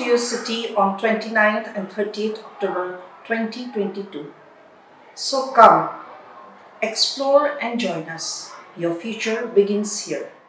your city on 29th and 30th October 2022. So come, explore and join us. Your future begins here.